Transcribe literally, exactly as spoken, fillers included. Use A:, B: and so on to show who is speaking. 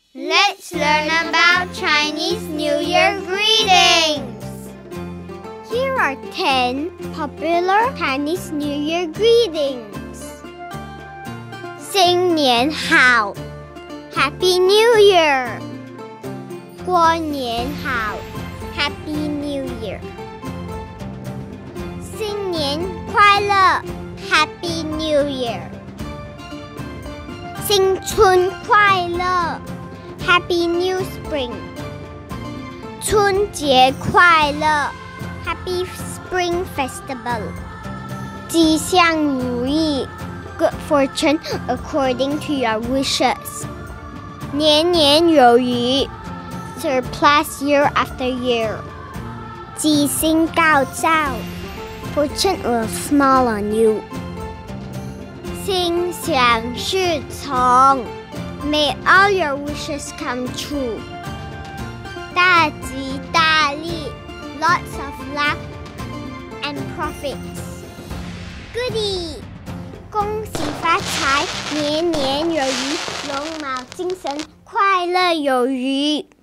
A: Let's learn about Chinese New Year greetings. Here are ten popular Chinese New Year greetings. 新年好 Happy New Year. 过年好 Happy New Year. 新年快乐 Happy New Year. 新春快乐 Happy New Spring. 春节快乐 Happy Spring Festival. 吉祥如意 Good fortune according to your wishes. 年年有余 Surplus year after year. 吉星高照 Fortune will smile on you. 心想事成 May all your wishes come true. 大吉大利 Lots of luck and profits. Goody! 恭喜发财，年年有余，龙马精神，快乐有余。